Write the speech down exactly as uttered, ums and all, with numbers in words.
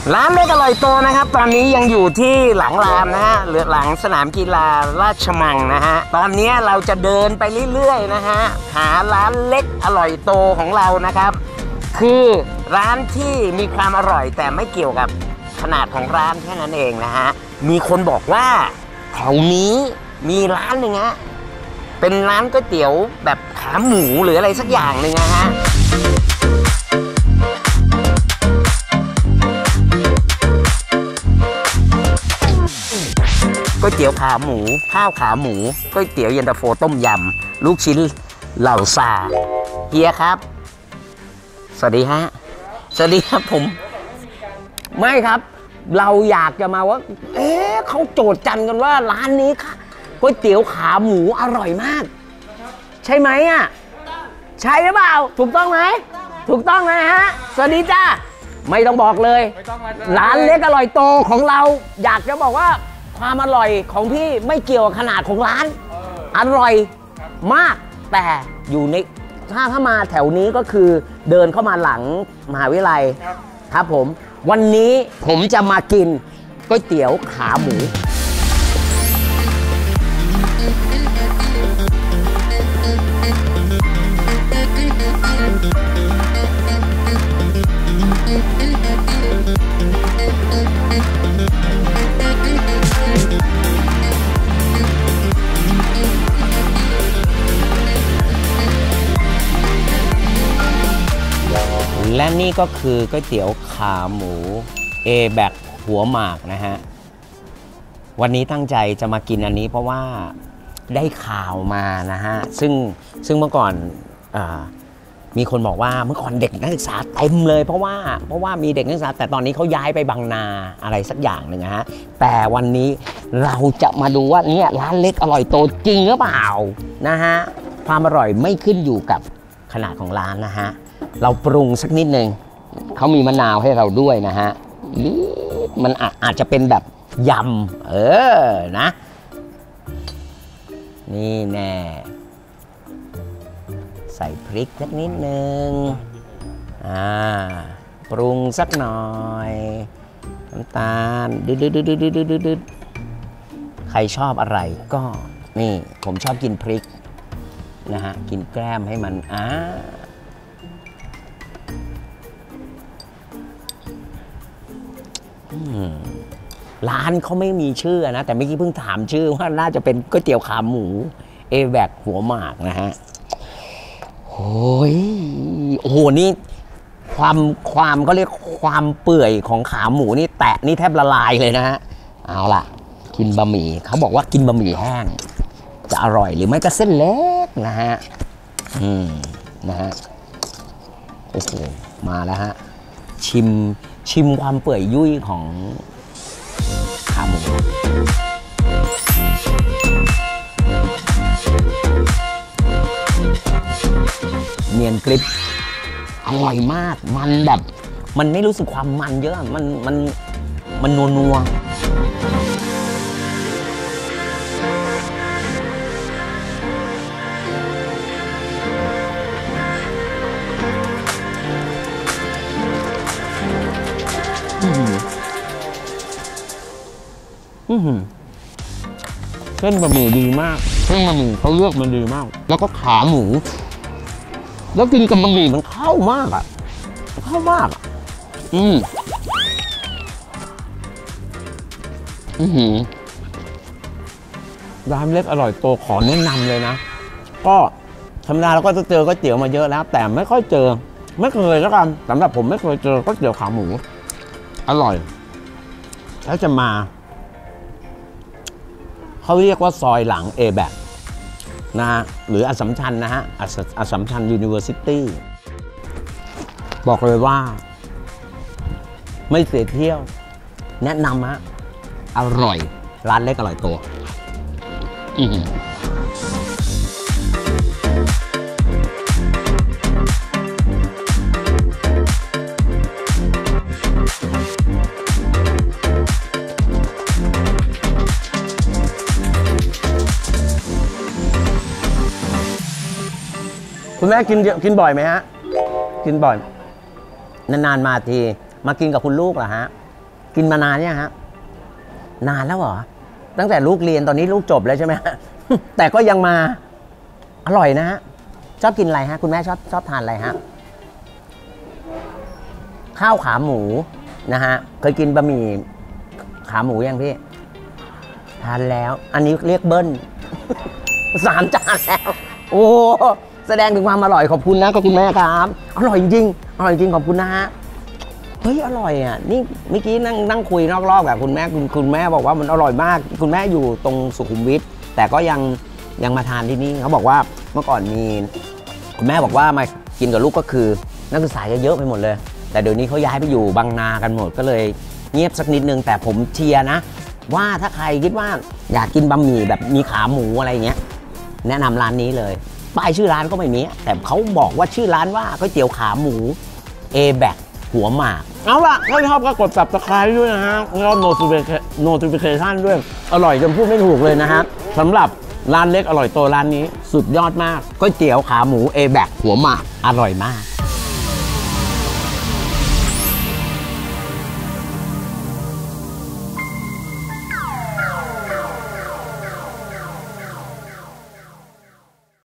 ร้านเล็กอร่อยโตนะครับตอนนี้ยังอยู่ที่หลังรามนะฮะหรือหลังสนามกีฬาราชมังนะฮะตอนนี้เราจะเดินไปเรื่อยๆนะฮะหาร้านเล็กอร่อยโตของเรานะครับคือร้านที่มีความอร่อยแต่ไม่เกี่ยวกับขนาดของร้านแค่นั้นเองนะฮะมีคนบอกว่าแถวนี้มีร้านหนึ่งฮะเป็นร้านก๋วยเตี๋ยวแบบขาหมูหรืออะไรสักอย่างหนึ่งนะฮะก๋วยเตี๋ยวขาหมูข้าวขาหมูก๋วยเตี๋ยวเย็นตาโฟต้มยำลูกชิ้นเหล่าซาเฮียครับสวัสดีฮะสวัสดีครับผมไม่ครับเราอยากจะมาว่าเอ๊ะเขาโจทย์จันกันว่าร้านนี้ค่ะก๋วยเตี๋ยวขาหมูอร่อยมากใช่ไหมอ่ะใช่หรือเปล่าถูกต้องไหมถูกต้องนะฮะสวัสดีจ้าไม่ต้องบอกเลยร้านเล็กอร่อยโตของเราอยากจะบอกว่าความอร่อยของพี่ไม่เกี่ยวกับขนาดของร้านอร่อยมากแต่อยู่ในถ้าถ้ามาแถวนี้ก็คือเดินเข้ามาหลังมหาวิทยาลัยครับผมวันนี้ผมจะมากินก๋วยเตี๋ยวขาหมูและนี่ก็คือก๋วยเตี๋ยวขาหมูเอแบกหัวหมากนะฮะวันนี้ตั้งใจจะมากินอันนี้เพราะว่าได้ข่าวมานะฮะซึ่งซึ่งเมื่อก่อนอมีคนบอกว่าเมื่อก่อนเด็กนักศึกษาเต็มเลยเพราะว่าเพราะว่ามีเด็กนักศึกษาแต่ตอนนี้เขาย้ายไปบางนาอะไรสักอย่างหนึ่งนะฮะแต่วันนี้เราจะมาดูว่าเนี่ยร้านเล็กอร่อยโตจริงหรือเปล่านะฮะความอร่อยไม่ขึ้นอยู่กับขนาดของร้านนะฮะเราปรุงสักนิดนึงเขามีมะนาวให้เราด้วยนะฮะมันอาจจะเป็นแบบยำเออนะนี่แน่ใส่พริกสักนิดนึงอ่าปรุงสักหน่อยน้ำตาลดืดดืดดืดดืดดืดดืดใครชอบอะไรก็นี่ผมชอบกินพริกนะฮะกินแกล้มให้มันอ่าร้านเขาไม่มีชื่อนะแต่เมื่อกี้เพิ่งถามชื่อว่าน่าจะเป็นก๋วยเตี๋ยวขาหมูเอแบกหัวหมากนะฮะโอ้ยโอ้โหนี่ความความก็เรียกความเปื่อยของขาหมูนี่แตะนี่แทบละลายเลยนะฮะเอาล่ะกินบะหมี่เขาบอกว่ากินบะหมี่แห้งจะอร่อยหรือไม่ก็เส้นเล็กนะฮะอืมนะฮะโอ้โหมาแล้วฮะชิมชิมความเปื่อยยุ่ยของขาหมูเนียนกริบอร่อยมากมันแบบมันไม่รู้สึกความมันเยอะมันมันมันนัวนัวเส้นบะหมี่ดีมากเส้นบะหมี่เขาเลือกมันดีมากแล้วก็ขาหมูแล้วกินกับบะหมี่มันเข้ามากอ่ะเข้ามากอืมอือร้านเล็กอร่อยโตขอแนะนำเลยนะก็ธรรมดาเราก็จะเจอก๋วยเตี๋ยวมาเยอะแล้วแต่ไม่ค่อยเจอไม่เคยแล้วกันสำหรับผมไม่เคยเจอก๋วยเตี๋ยวขาหมูอร่อยแล้วจะมาเขาเรียกว่าซอยหลังเอแบกนะฮะหรืออัสสัมชัญนะฮะอัสสัมชัญยูนิเวอร์ซิตี้บอกเลยว่าไม่เสียเที่ยวแนะนำฮะอร่อยร้านเล็กอร่อยโตอือคุณแม่กินกินบ่อยไหมฮะกินบ่อยนานๆมาทีมากินกับคุณลูกเหรอฮะกินมานานเนี่ยฮะนานแล้วเหรอตั้งแต่ลูกเรียนตอนนี้ลูกจบแล้วใช่ไหม แต่ก็ยังมาอร่อยนะฮะชอบกินอะไรฮะคุณแม่ชอบชอบทานอะไรฮะข้าวขาหมูนะฮะเคยกินบะหมี่ขาหมูยังพี่ทานแล้ว อันนี้เรียกเบิ้ล สามจานแล้วโอ้แสดงถึงความอร่อยขอบคุณนะขอบคุณแม่ครับอร่อยจริงอร่อยจริงขอบคุณนะฮะเฮ้ยอร่อยอ่ะนี่เมื่อกี้นั่งนั่งคุยนอกรอบกับคุณแม่คุณคุณแม่บอกว่ามันอร่อยมากคุณแม่อยู่ตรงสุขุมวิทแต่ก็ยังยังมาทานที่นี่เขาบอกว่าเมื่อก่อนมีคุณแม่บอกว่ามากินกับลูกก็คือนักศึกษาเยอะไปหมดเลยแต่เดี๋ยวนี้เขาย้ายไปอยู่บางนากันหมดก็เลยเงียบสักนิดนึงแต่ผมเชียร์นะว่าถ้าใครคิดว่าอยากกินบะหมี่แบบมีขาหมูอะไรเงี้ยแนะนำร้านนี้เลยป้ายชื่อร้านก็ไม่มีแต่เขาบอกว่าชื่อร้านว่าก๋วยเตี๋ยวขาหมู เอ แบค หัวหมากเอาล่ะถ้าชอบก็กด ซับสไครบ์ ด้วยนะฮะแล้ว notification ด้วยอร่อยจนพูดไม่ถูกเลยนะฮะสำหรับร้านเล็กอร่อยโตร้านนี้สุดยอดมากก๋วยเตี๋ยวขาหมู เอ แบค หัวหมากอร่อยมาก